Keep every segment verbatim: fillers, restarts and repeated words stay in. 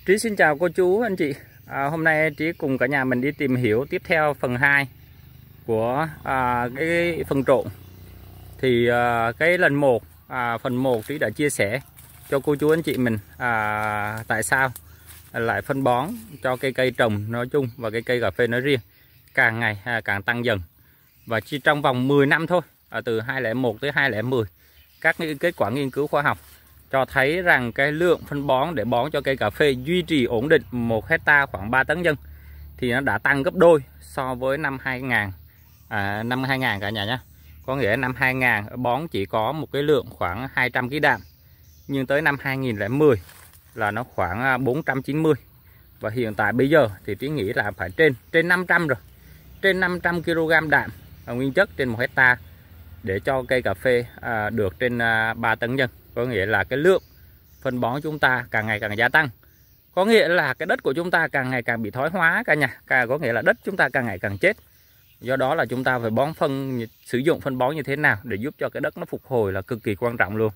Trí xin chào cô chú anh chị. À, hôm nay Trí cùng cả nhà mình đi tìm hiểu tiếp theo phần hai của à, cái phân trộn. Thì à, cái lần một à, phần một Trí đã chia sẻ cho cô chú anh chị mình à, tại sao lại phân bón cho cây cây trồng nói chung và cây cây cà phê nói riêng càng ngày à, càng tăng dần, và chỉ trong vòng mười năm thôi, à, từ hai không không một tới hai không một không, các kết quả nghiên cứu khoa học cho thấy rằng cái lượng phân bón để bón cho cây cà phê duy trì ổn định một hecta khoảng ba tấn nhân thì nó đã tăng gấp đôi so với năm hai nghìn, à, năm hai nghìn cả nhà nhé. Có nghĩa năm hai nghìn bón chỉ có một cái lượng khoảng hai trăm ki lô gam, nhưng tới năm hai nghìn không trăm mười là nó khoảng bốn trăm chín mươi, và hiện tại bây giờ thì Trí nghĩ là phải trên trên năm trăm rồi, trên năm trăm ki lô gam đạm nguyên chất trên một hecta để cho cây cà phê à, được trên à, ba tấn nhân. Có nghĩa là cái lượng phân bón chúng ta càng ngày càng gia tăng, có nghĩa là cái đất của chúng ta càng ngày càng bị thoái hóa cả nhà, có nghĩa là đất chúng ta càng ngày càng chết. Do đó là chúng ta phải bón phân, sử dụng phân bón như thế nào để giúp cho cái đất nó phục hồi là cực kỳ quan trọng luôn.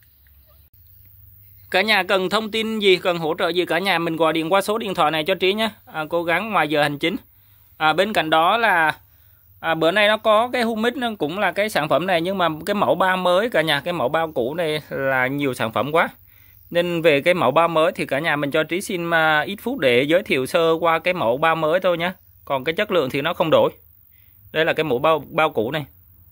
Cả nhà cần thông tin gì, cần hỗ trợ gì cả nhà mình gọi điện qua số điện thoại này cho Trí nhé. À, cố gắng ngoài giờ hành chính. À, bên cạnh đó là à, bữa nay nó có cái humic, nó cũng là cái sản phẩm này, nhưng mà cái mẫu bao mới cả nhà, cái mẫu bao cũ này là nhiều sản phẩm quá, nên về cái mẫu bao mới thì cả nhà mình cho Trí xin uh, ít phút để giới thiệu sơ qua cái mẫu bao mới thôi nhé. Còn cái chất lượng thì nó không đổi. Đây là cái mẫu bao bao cũ này.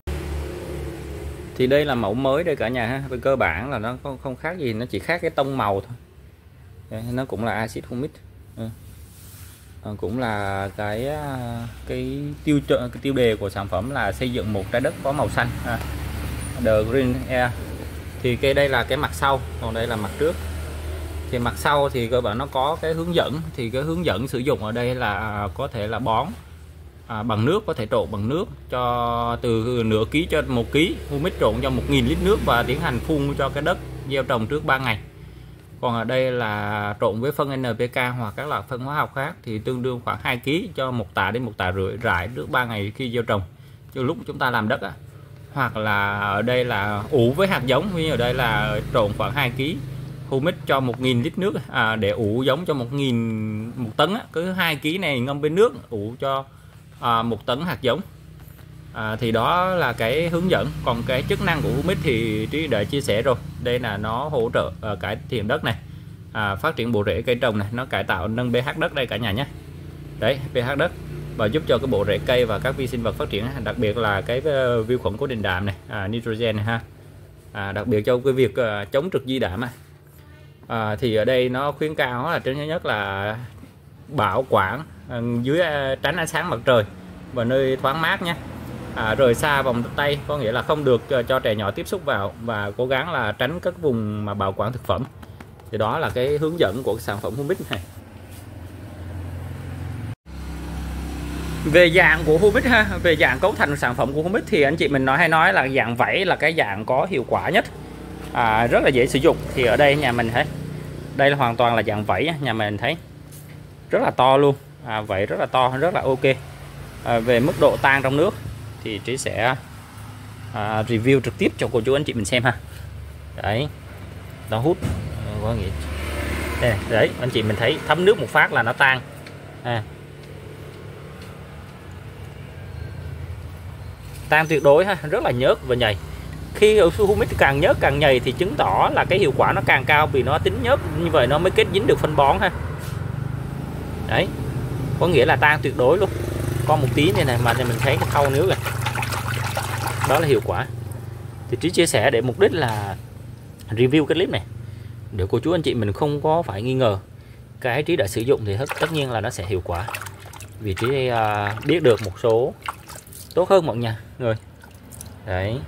Thì đây là mẫu mới đây cả nhà ha. Về cơ bản là nó không, không khác gì, nó chỉ khác cái tông màu thôi. Đây, nó cũng là axit humic. Ừ. À, cũng là cái cái tiêu cái tiêu đề của sản phẩm là xây dựng một trái đất có màu xanh. À, The Green Air. Thì cái đây là cái mặt sau, còn đây là mặt trước. Thì mặt sau thì cơ bản nó có cái hướng dẫn, thì cái hướng dẫn sử dụng ở đây là à, có thể là bón à, bằng nước, có thể trộn bằng nước cho từ nửa ký cho một ký humic, trộn cho một nghìn lít nước và tiến hành phun cho cái đất gieo trồng trước ba ngày. Còn ở đây là trộn với phân en pê ca hoặc các loại phân hóa học khác thì tương đương khoảng hai ký cho một tạ đến một tạ rưỡi rải trước ba ngày khi gieo trồng, từ lúc chúng ta làm đất á. Hoặc là ở đây là ủ với hạt giống, như ở đây là trộn khoảng hai ký humic cho một nghìn lít nước à, để ủ giống cho một nghìn một tấn á. Cứ hai ký này ngâm với nước ủ cho à, một tấn hạt giống. À, thì đó là cái hướng dẫn. Còn cái chức năng của humic thì Trí đã chia sẻ rồi. Đây là nó hỗ trợ à, cải thiện đất này, à, phát triển bộ rễ cây trồng này, nó cải tạo nâng pH đất đây cả nhà nhé. Đấy, pH đất và giúp cho cái bộ rễ cây và các vi sinh vật phát triển, đặc biệt là cái uh, vi khuẩn cố định đạm này, à, nitrogen này ha, à, đặc biệt cho cái việc uh, chống trực di đạm. À, thì ở đây nó khuyến cáo là trên nhất là bảo quản uh, dưới uh, tránh ánh sáng mặt trời và nơi thoáng mát nhé. À, rời xa vòng tay, có nghĩa là không được uh, cho trẻ nhỏ tiếp xúc vào, và cố gắng là tránh các vùng mà bảo quản thực phẩm. Thì đó là cái hướng dẫn của cái sản phẩm humic này. Về dạng của humic ha, về dạng cấu thành sản phẩm của humic thì anh chị mình nói hay nói là dạng vảy là cái dạng có hiệu quả nhất, à, rất là dễ sử dụng. Thì ở đây nhà mình thấy đây là hoàn toàn là dạng vảy, nhà mình thấy rất là to luôn, à, vảy rất là to, rất là ok. À, về mức độ tan trong nước thì Trí sẽ à, review trực tiếp cho cô chú anh chị mình xem ha. Đấy, nó hút có nghĩa đây, đấy anh chị mình thấy thấm nước một phát là nó tan. À, tan tuyệt đối ha, rất là nhớt và nhầy. Khi humic càng nhớt càng nhầy thì chứng tỏ là cái hiệu quả nó càng cao, vì nó tính nhớt như vậy nó mới kết dính được phân bón ha. Đấy, có nghĩa là tan tuyệt đối luôn. Có một tí này này mà mình thấy cái thau nước này, đó là hiệu quả. Thì Trí chia sẻ để mục đích là review cái clip này để cô chú anh chị mình không có phải nghi ngờ. Cái Trí đã sử dụng thì tất nhiên là nó sẽ hiệu quả, vì Trí uh, biết được một số tốt hơn mọi nhà người. Đấy,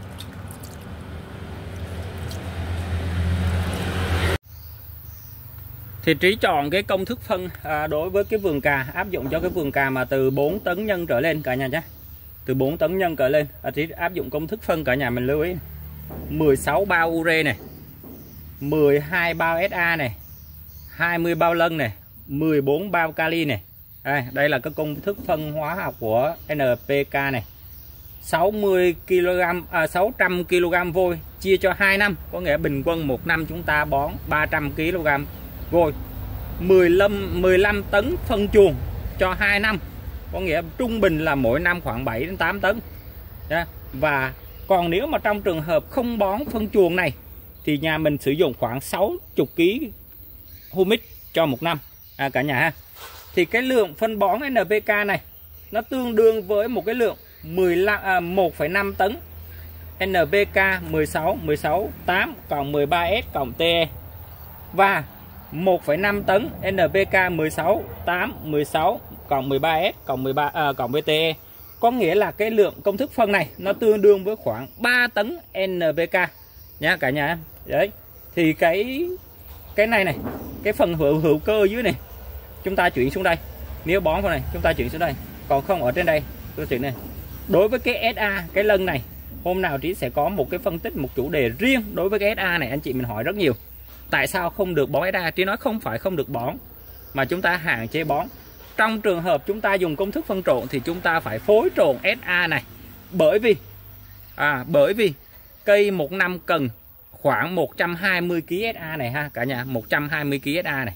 thì Trí chọn cái công thức phân à, đối với cái vườn cà, áp dụng cho cái vườn cà mà từ bốn tấn nhân trở lên cả nhà nhé. Từ bốn tấn nhân trở lên à, Trí áp dụng công thức phân cả nhà mình lưu ý: mười sáu bao ure này, mười hai bao ét a này, hai mươi bao lân này, mười bốn bao kali này. Đây, đây là cái công thức phân hóa học của en pê ca này. sáu mươi ki lô gam, à, sáu trăm ki lô gam vôi chia cho hai năm, có nghĩa bình quân một năm chúng ta bón ba trăm ki lô gam vôi mười lăm mười lăm tấn phân chuồng cho hai năm, có nghĩa trung bình là mỗi năm khoảng bảy đến tám tấn. Và còn nếu mà trong trường hợp không bón phân chuồng này thì nhà mình sử dụng khoảng sáu mươi ki lô gam humic cho một năm à, cả nhà ha. Thì cái lượng phân bón en pê ca này nó tương đương với một cái lượng mười lăm, à, một phẩy năm tấn en pê ca mười sáu, mười sáu, tám cộng mười ba S cộng tê e và một phẩy năm tấn en pê ca mười sáu, tám, mười sáu cộng mười ba S cộng mười ba à, cộng với tê e. Có nghĩa là cái lượng công thức phân này nó tương đương với khoảng ba tấn en pê ca nha cả nhà. Đấy. Thì cái cái này này, cái phần hữu hữu cơ dưới này chúng ta chuyển xuống đây. Nếu bón phần này chúng ta chuyển xuống đây, còn không ở trên đây tôi chuyển này. Đối với cái ét a, cái lân này, hôm nào Trí sẽ có một cái phân tích, một chủ đề riêng đối với cái ét a này. Anh chị mình hỏi rất nhiều tại sao không được bón ét a. Trí nói không phải không được bón mà chúng ta hạn chế bón. Trong trường hợp chúng ta dùng công thức phân trộn thì chúng ta phải phối trộn ét a này, bởi vì à, bởi vì cây một năm cần khoảng một trăm hai mươi ki lô gam ét a này ha cả nhà, một trăm hai mươi ki lô gam ét a này.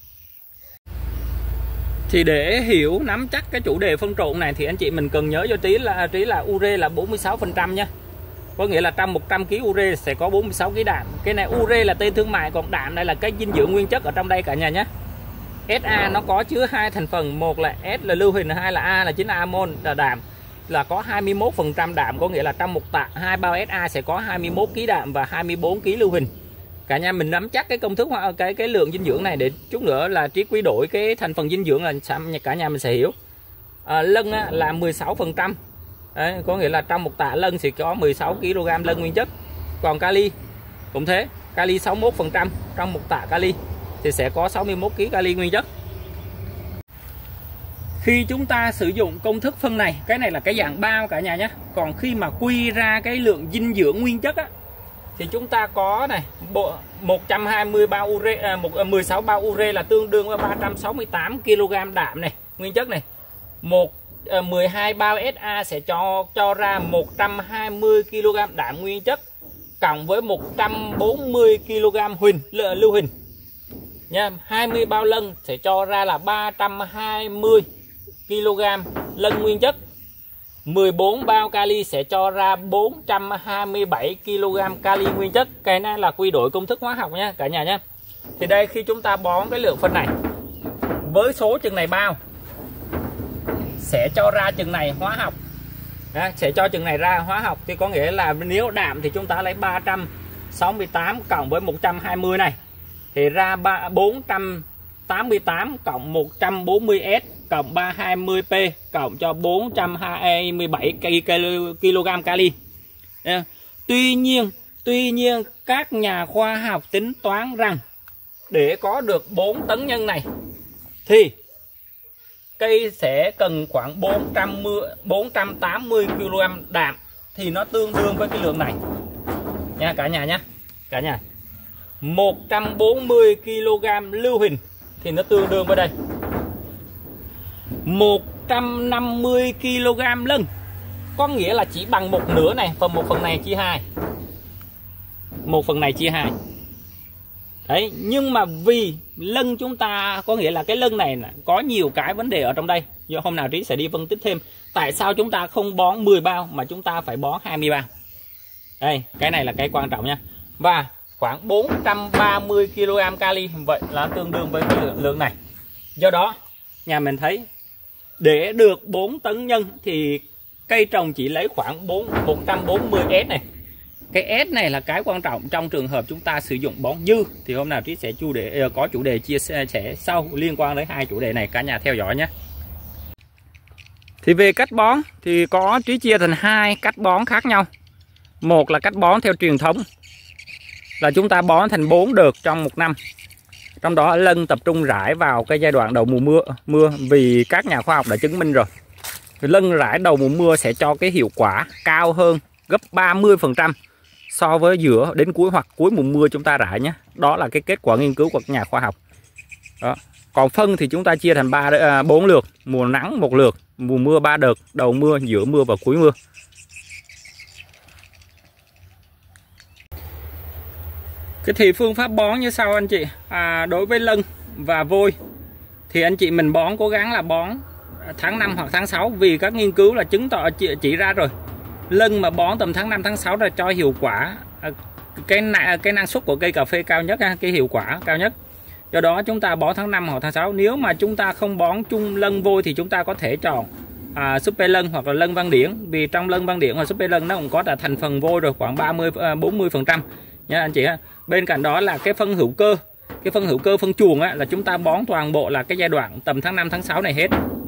Thì để hiểu nắm chắc cái chủ đề phân trộn này thì anh chị mình cần nhớ cho Trí là Trí là ure là bốn mươi sáu phần trăm nha. Có nghĩa là trong một trăm ki lô gam ure sẽ có bốn mươi sáu ki lô gam đạm. Cái này ure là tên thương mại, còn đạm này là cái dinh dưỡng nguyên chất ở trong đây cả nhà nhé. ét a nó có chứa hai thành phần, một là S là lưu huỳnh, hai là A là chính là amon là đạm, là có hai mươi mốt phần trăm đạm. Có nghĩa là trong một tạ hai bao ét a sẽ có hai mươi mốt ki lô gam đạm và hai mươi bốn ki lô gam lưu huỳnh. Cả nhà mình nắm chắc cái công thức cái cái lượng dinh dưỡng này để chút nữa là Trí quy đổi cái thành phần dinh dưỡng là cả nhà mình sẽ hiểu. À, lân á, là mười sáu phần trăm. Đấy, có nghĩa là trong một tạ lân sẽ có mười sáu ki lô gam lân nguyên chất. Còn kali cũng thế, kali sáu mươi mốt phần trăm, trong một tạ kali thì sẽ có sáu mươi mốt ki lô gam kali nguyên chất. Khi chúng ta sử dụng công thức phân này, cái này là cái dạng bao cả nhà nhé. Còn khi mà quy ra cái lượng dinh dưỡng nguyên chất á, thì chúng ta có này một trăm hai mươi bao ure, à, một, mười sáu bao ure là tương đương với ba trăm sáu mươi tám ki lô gam đạm này, nguyên chất này. Một à, mười hai bao ét a sẽ cho cho ra một trăm hai mươi ki lô gam đạm nguyên chất cộng với một trăm bốn mươi ki lô gam huỳnh lưu huỳnh nha. hai mươi bao lân sẽ cho ra là ba trăm hai mươi ki lô gam lân nguyên chất. mười bốn bao kali sẽ cho ra bốn trăm hai mươi bảy ki lô gam kali nguyên chất. Cái này là quy đổi công thức hóa học nha cả nhà nhé. Thì đây khi chúng ta bón cái lượng phân này với số chừng này bao sẽ cho ra chừng này hóa học. Đó, sẽ cho chừng này ra hóa học thì có nghĩa là nếu đạm thì chúng ta lấy ba trăm sáu mươi tám cộng với một trăm hai mươi này thì ra bốn trăm tám mươi tám cộng một trăm bốn mươi S cộng ba trăm hai mươi P cộng cho bốn trăm hai mươi bảy ki lô gam kali. Tuy nhiên, tuy nhiên các nhà khoa học tính toán rằng để có được bốn tấn nhân này thì cây sẽ cần khoảng bốn trăm tám mươi ki lô gam đạm, thì nó tương đương với cái lượng này nha cả nhà nhé. Cả nhà một trăm bốn mươi ki lô gam lưu huỳnh thì nó tương đương với đây một trăm năm mươi ki lô gam lân, có nghĩa là chỉ bằng một nửa này, phần một phần này chia hai, một phần này chia hai. Đấy, nhưng mà vì lân chúng ta có nghĩa là cái lân này có nhiều cái vấn đề ở trong đây, do hôm nào Trí sẽ đi phân tích thêm tại sao chúng ta không bón mười bao mà chúng ta phải bón hai mươi bao. Đây, cái này là cái quan trọng nha. Và khoảng bốn trăm ba mươi ki lô gam kali, vậy là tương đương với cái lượng, lượng này. Do đó nhà mình thấy để được bốn tấn nhân thì cây trồng chỉ lấy khoảng một trăm bốn mươi S này. Cái S này là cái quan trọng trong trường hợp chúng ta sử dụng bón dư. Thì hôm nào Trí sẽ chủ đề có chủ đề chia sẻ sau liên quan đến hai chủ đề này, cả nhà theo dõi nhé. Thì về cách bón thì có Trí chia thành hai cách bón khác nhau. Một là cách bón theo truyền thống, là chúng ta bón thành bốn đợt trong một năm. Trong đó lân tập trung rải vào cái giai đoạn đầu mùa mưa mưa vì các nhà khoa học đã chứng minh rồi. Lân rải đầu mùa mưa sẽ cho cái hiệu quả cao hơn gấp ba mươi phần trăm so với giữa đến cuối hoặc cuối mùa mưa chúng ta rải nhé. Đó là cái kết quả nghiên cứu của các nhà khoa học. Đó. Còn phân thì chúng ta chia thành ba bốn lượt, mùa nắng một lượt, mùa mưa ba đợt, đầu mưa, giữa mưa và cuối mưa. Cái thì phương pháp bón như sau anh chị. À, đối với lân và vôi thì anh chị mình bón cố gắng là bón tháng năm hoặc tháng sáu, vì các nghiên cứu là chứng tỏ chỉ, chỉ ra rồi, lân mà bón tầm tháng năm tháng sáu là cho hiệu quả cái cái năng suất của cây cà phê cao nhất, cái hiệu quả cao nhất. Do đó chúng ta bón tháng năm hoặc tháng sáu. Nếu mà chúng ta không bón chung lân vôi thì chúng ta có thể chọn à, super lân hoặc là lân Văn Điển, vì trong lân Văn Điển hoặc super lân nó cũng có là thành phần vôi rồi, khoảng ba mươi bốn mươi phần trăm nha anh chị ha. Bên cạnh đó là cái phân hữu cơ, cái phân hữu cơ phân chuồng á, là chúng ta bón toàn bộ là cái giai đoạn tầm tháng năm tháng sáu này hết.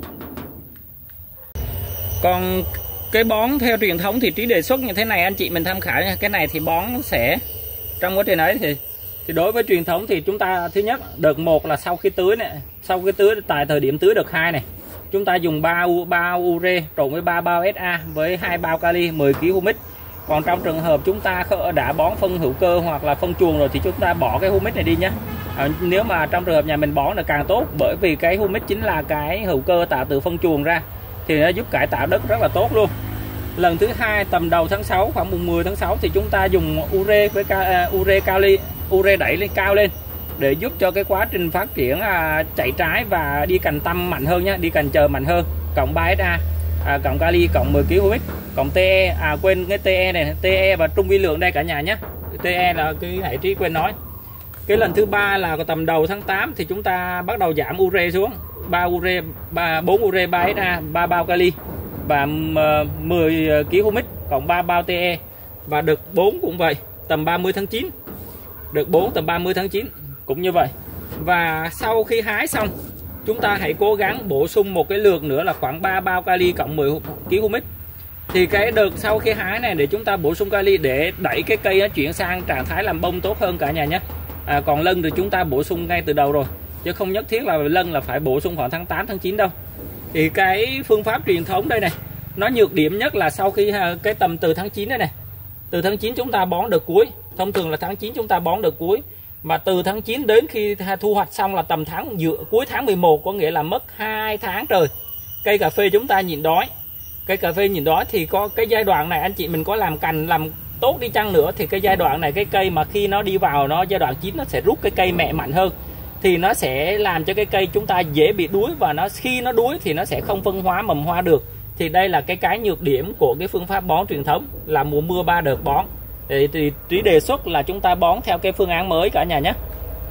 Còn cái bón theo truyền thống thì Trí đề xuất như thế này anh chị mình tham khảo nha. Cái này thì bón sẽ trong quá trình ấy thì thì đối với truyền thống thì chúng ta thứ nhất đợt một là sau khi tưới này, sau khi tưới tại thời điểm tưới đợt hai này, chúng ta dùng ba bao ure trộn với ba bao ét a với hai bao kali mười ki lô gam humic. Còn trong trường hợp chúng ta đã bón phân hữu cơ hoặc là phân chuồng rồi thì chúng ta bỏ cái humic này đi nhé. À, nếu mà trong trường hợp nhà mình bón là càng tốt, bởi vì cái humic chính là cái hữu cơ tạo từ phân chuồng ra, thì nó giúp cải tạo đất rất là tốt luôn. Lần thứ hai tầm đầu tháng sáu, khoảng mùng mười tháng sáu thì chúng ta dùng ure với uh, ure kali, ure đẩy lên cao lên để giúp cho cái quá trình phát triển uh, chạy trái và đi cành tăm mạnh hơn nhé, đi cành chờ mạnh hơn. Cộng ba ét a, uh, cộng kali, cộng mười ki lô gam humic, cộng te, à quên cái te này, te và trung vi lượng đây cả nhà nhé. Te là cái hệ Trí quên nói. Cái lần thứ ba là tầm đầu tháng tám thì chúng ta bắt đầu giảm ure xuống, ba ure, ba bốn ure, ba ét a, ba bao kali và mười ki lô gam humic cộng ba bao te. Và đợt bốn cũng vậy, tầm ba mươi tháng chín. Đợt bốn tầm ba mươi tháng chín cũng như vậy. Và sau khi hái xong, chúng ta hãy cố gắng bổ sung một cái lượt nữa là khoảng ba bao kali cộng mười ki lô gam humic. Thì cái đợt sau khi hái này để chúng ta bổ sung kali để đẩy cái cây nó chuyển sang trạng thái làm bông tốt hơn cả nhà nhé. À, còn lân thì chúng ta bổ sung ngay từ đầu rồi, chứ không nhất thiết là lân là phải bổ sung khoảng tháng tám tháng chín đâu. Thì cái phương pháp truyền thống đây này, nó nhược điểm nhất là sau khi cái tầm từ tháng chín đây này, từ tháng chín chúng ta bón đợt cuối, thông thường là tháng chín chúng ta bón đợt cuối, mà từ tháng chín đến khi thu hoạch xong là tầm tháng giữa cuối tháng mười một, có nghĩa là mất hai tháng trời. Cây cà phê chúng ta nhịn đói, cây cà phê nhịn đói thì có cái giai đoạn này anh chị mình có làm cành làm tốt đi chăng nữa thì cái giai đoạn này cái cây mà khi nó đi vào nó giai đoạn chín nó sẽ rút cái cây mẹ mạnh hơn, thì nó sẽ làm cho cái cây chúng ta dễ bị đuối, và nó khi nó đuối thì nó sẽ không phân hóa mầm hoa được. Thì đây là cái cái nhược điểm của cái phương pháp bón truyền thống là mùa mưa ba đợt bón. Thì, thì Trí đề xuất là chúng ta bón theo cái phương án mới cả nhà nhé.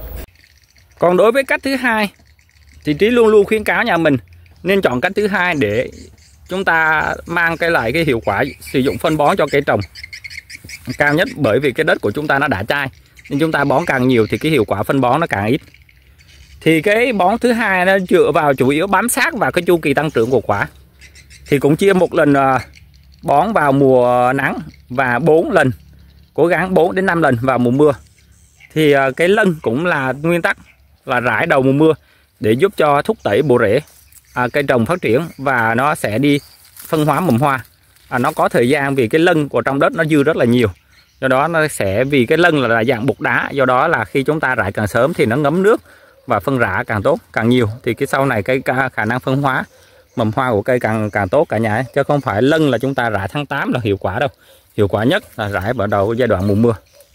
Còn đối với cách thứ hai thì Trí luôn luôn khuyến cáo nhà mình nên chọn cách thứ hai để chúng ta mang cái lại cái hiệu quả sử dụng phân bón cho cây trồng cao nhất, bởi vì cái đất của chúng ta nó đã chai nên chúng ta bón càng nhiều thì cái hiệu quả phân bón nó càng ít. Thì cái bón thứ hai nó dựa vào chủ yếu bám sát vào cái chu kỳ tăng trưởng của quả, thì cũng chia một lần bón vào mùa nắng và bốn lần, cố gắng bốn đến năm lần vào mùa mưa. Thì cái lân cũng là nguyên tắc là rải đầu mùa mưa để giúp cho thúc đẩy bộ rễ à, cây trồng phát triển, và nó sẽ đi phân hóa mầm hoa. À, nó có thời gian vì cái lân của trong đất nó dư rất là nhiều, do đó nó sẽ vì cái lân là dạng bột đá, do đó là khi chúng ta rải càng sớm thì nó ngấm nước và phân rã càng tốt càng nhiều, thì cái sau này cái khả năng phân hóa mầm hoa của cây càng càng tốt cả nhà ấy. Chứ không phải lân là chúng ta rải tháng tám là hiệu quả đâu, hiệu quả nhất là rải vào đầu giai đoạn mùa mưa.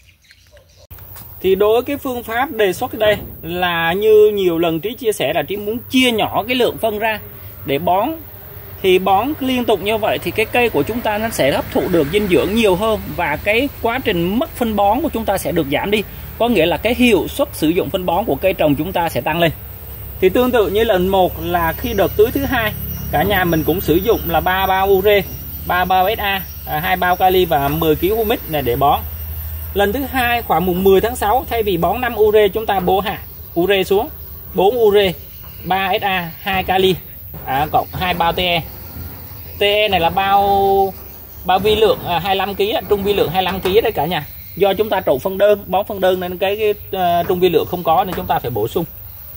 Thì đối với cái phương pháp đề xuất đây là như nhiều lần Trí chia sẻ là Trí muốn chia nhỏ cái lượng phân ra để bón. Thì bón liên tục như vậy thì cái cây của chúng ta nó sẽ hấp thụ được dinh dưỡng nhiều hơn, và cái quá trình mất phân bón của chúng ta sẽ được giảm đi. Có nghĩa là cái hiệu suất sử dụng phân bón của cây trồng chúng ta sẽ tăng lên. Thì tương tự như lần một là khi đợt tưới thứ hai, cả nhà mình cũng sử dụng là ba bao ure, ba bao ét a, hai bao kali và mười ki lô gam humic này để bón. Lần thứ hai khoảng mùng mười tháng sáu, thay vì bón năm ure chúng ta bổ hạ ure xuống, bốn ure, ba ét a, hai kali, à, cộng hai bao te. Te này là bao bao vi lượng à, hai mươi lăm ki lô gam, trung vi lượng hai mươi lăm ki lô gam đấy cả nhà. Do chúng ta trộn phân đơn, bón phân đơn nên cái, cái uh, trung vi lượng không có nên chúng ta phải bổ sung.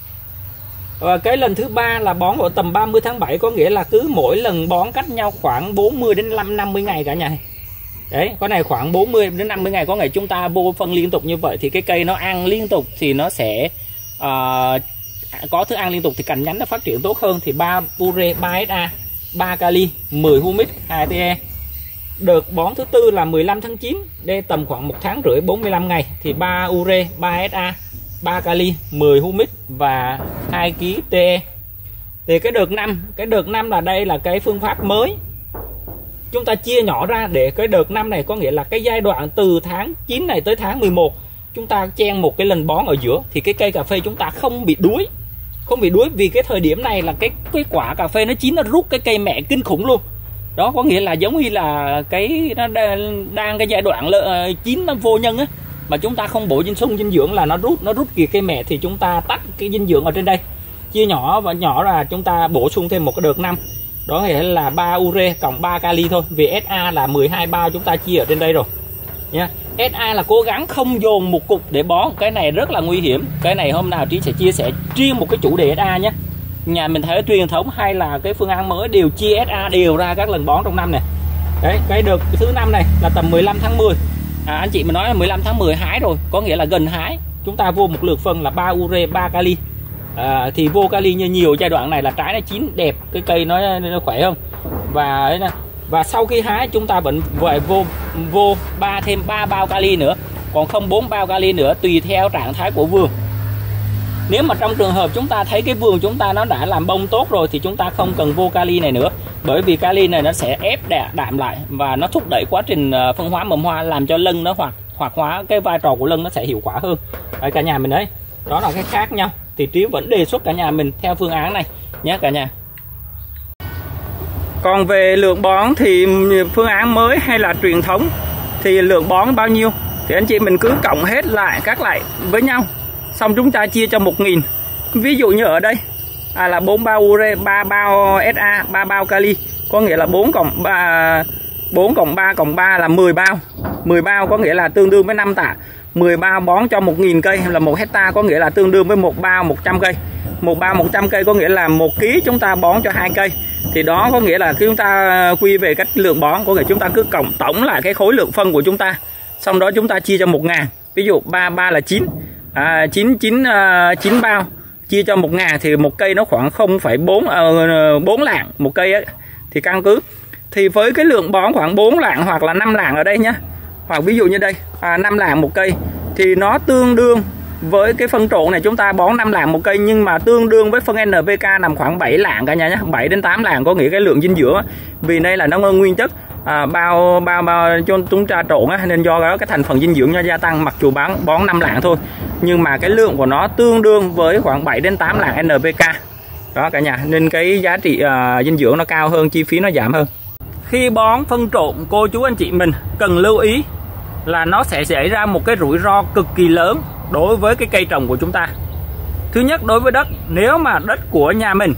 Và cái lần thứ ba là bón vào tầm ba mươi tháng bảy, có nghĩa là cứ mỗi lần bón cách nhau khoảng bốn mươi đến năm mươi ngày cả nhà. Đấy, cái này khoảng bốn mươi đến năm mươi ngày, có ngày chúng ta vô phân liên tục như vậy thì cái cây nó ăn liên tục thì nó sẽ uh, có thức ăn liên tục thì cành nhánh nó phát triển tốt hơn. Thì ba ure, ba ét a, ba kali, mười humic, hai te. Đợt bón thứ tư là mười lăm tháng chín, đây tầm khoảng một tháng rưỡi, bốn mươi lăm ngày thì ba ure, ba ét a, ba kali, mười humic và hai ki lô te. Thì cái đợt năm, cái đợt năm là đây là cái phương pháp mới. Chúng ta chia nhỏ ra để cái đợt năm này có nghĩa là cái giai đoạn từ tháng chín này tới tháng mười một, chúng ta chen một cái lần bón ở giữa thì cái cây cà phê chúng ta không bị đuối. Không bị đuối vì cái thời điểm này là cái cái quả cà phê nó chín, nó rút cái cây mẹ kinh khủng luôn. Đó có nghĩa là giống như là cái nó đang cái giai đoạn lợ, chín nó vô nhân á, mà chúng ta không bổ sung dinh dưỡng là nó rút nó rút kìa cây mẹ, thì chúng ta tách cái dinh dưỡng ở trên đây, chia nhỏ và nhỏ là chúng ta bổ sung thêm một cái đợt năm. Đó nghĩa là ba ure cộng ba kali thôi, vì ét a là mười hai bao chúng ta chia ở trên đây rồi nha. ét a là cố gắng không dồn một cục để bón, cái này rất là nguy hiểm. Cái này hôm nào Trí sẽ chia sẻ riêng một cái chủ đề ét a nhé. Nhà mình thấy truyền thống hay là cái phương án mới đều chia ét a đều ra các lần bón trong năm này. Đấy, cái đợt thứ năm này là tầm mười lăm tháng mười. À, anh chị mình nói là mười lăm tháng mười hái rồi, có nghĩa là gần hái. Chúng ta vô một lượt phân là ba ure, ba kali. À, thì vô kali như nhiều giai đoạn này là trái nó chín đẹp, cái cây nó, nó khỏe không. Và và sau khi hái chúng ta vẫn phải vô vô ba thêm ba bao kali nữa, còn không bốn bao kali nữa tùy theo trạng thái của vườn. Nếu mà trong trường hợp chúng ta thấy cái vườn chúng ta nó đã làm bông tốt rồi thì chúng ta không cần vô kali này nữa, bởi vì kali này nó sẽ ép đạm lại và nó thúc đẩy quá trình phân hóa mầm hoa, làm cho lân nó hoạt hoạt hóa, cái vai trò của lân nó sẽ hiệu quả hơn. Đấy, cả nhà mình đấy, đó là cái khác nhau. Thì Trí vẫn đề xuất cả nhà mình theo phương án này nhé cả nhà. Còn về lượng bón thì phương án mới hay là truyền thống thì lượng bón bao nhiêu thì anh chị mình cứ cộng hết lại các lại với nhau, xong chúng ta chia cho một nghìn. Ví dụ như ở đây à, là bốn bao ure, ba bao ét a, ba bao kali, có nghĩa là bốn cộng ba, bốn cộng ba cộng ba là mười bao. mười bao có nghĩa là tương đương với năm tạ. mười bao bón cho một nghìn cây là một hecta, có nghĩa là tương đương với một bao một trăm cây. Một bao một trăm cây có nghĩa là một ký chúng ta bón cho hai cây. Thì đó có nghĩa là khi chúng ta quy về cách lượng bón, có nghĩa chúng ta cứ cộng tổng lại cái khối lượng phân của chúng ta, xong đó chúng ta chia cho một ngàn. Ví dụ ba ba là chín, à, chín chín uh, chín bao chia cho một ngàn thì một cây nó khoảng không phẩy bốn uh, bốn lạng một cây ấy. Thì căn cứ thì với cái lượng bón khoảng bốn lạng hoặc là năm lạng ở đây nhá, hoặc ví dụ như đây à, năm lạng một cây thì nó tương đương với cái phân trộn này chúng ta bón năm lạng một cây, nhưng mà tương đương với phân en pê ca nằm khoảng bảy lạng cả nhà nhé, bảy đến tám lạng, có nghĩa cái lượng dinh dưỡng vì đây là nó nguyên chất à, bao bao bao cho chúng ta trộn á, nên do đó cái thành phần dinh dưỡng nó gia tăng, mặc dù bán bón năm lạng thôi nhưng mà cái lượng của nó tương đương với khoảng bảy đến tám lạng en pê ca đó cả nhà, nên cái giá trị à, dinh dưỡng nó cao hơn, chi phí nó giảm hơn. Khi bón phân trộn, cô chú anh chị mình cần lưu ý là nó sẽ xảy ra một cái rủi ro cực kỳ lớn đối với cái cây trồng của chúng ta. Thứ nhất, đối với đất, nếu mà đất của nhà mình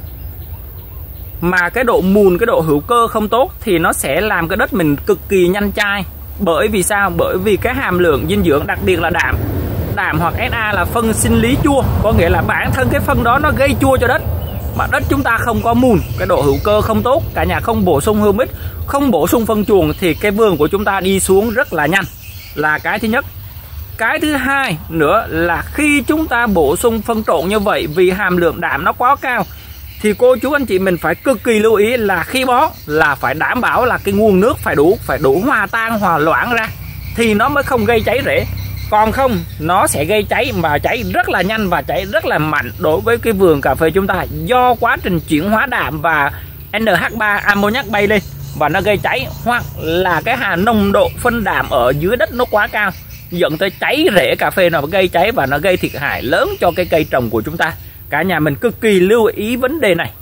mà cái độ mùn, cái độ hữu cơ không tốt thì nó sẽ làm cái đất mình cực kỳ nhanh chai. Bởi vì sao? Bởi vì cái hàm lượng dinh dưỡng, đặc biệt là đạm, đạm hoặc ét a là phân sinh lý chua, có nghĩa là bản thân cái phân đó nó gây chua cho đất. Mà đất chúng ta không có mùn, cái độ hữu cơ không tốt, cả nhà không bổ sung humic, không bổ sung phân chuồng thì cái vườn của chúng ta đi xuống rất là nhanh, là cái thứ nhất. Cái thứ hai nữa là khi chúng ta bổ sung phân trộn như vậy, vì hàm lượng đạm nó quá cao, thì cô chú anh chị mình phải cực kỳ lưu ý là khi bón là phải đảm bảo là cái nguồn nước phải đủ, phải đủ hòa tan, hòa loãng ra thì nó mới không gây cháy rễ. Còn không nó sẽ gây cháy, mà cháy rất là nhanh và cháy rất là mạnh đối với cái vườn cà phê chúng ta, do quá trình chuyển hóa đạm và en hát ba ammoniac bay lên và nó gây cháy, hoặc là cái hà nồng độ phân đạm ở dưới đất nó quá cao dẫn tới cháy rễ cà phê, nó gây cháy và nó gây thiệt hại lớn cho cái cây trồng của chúng ta. Cả nhà mình cực kỳ lưu ý vấn đề này.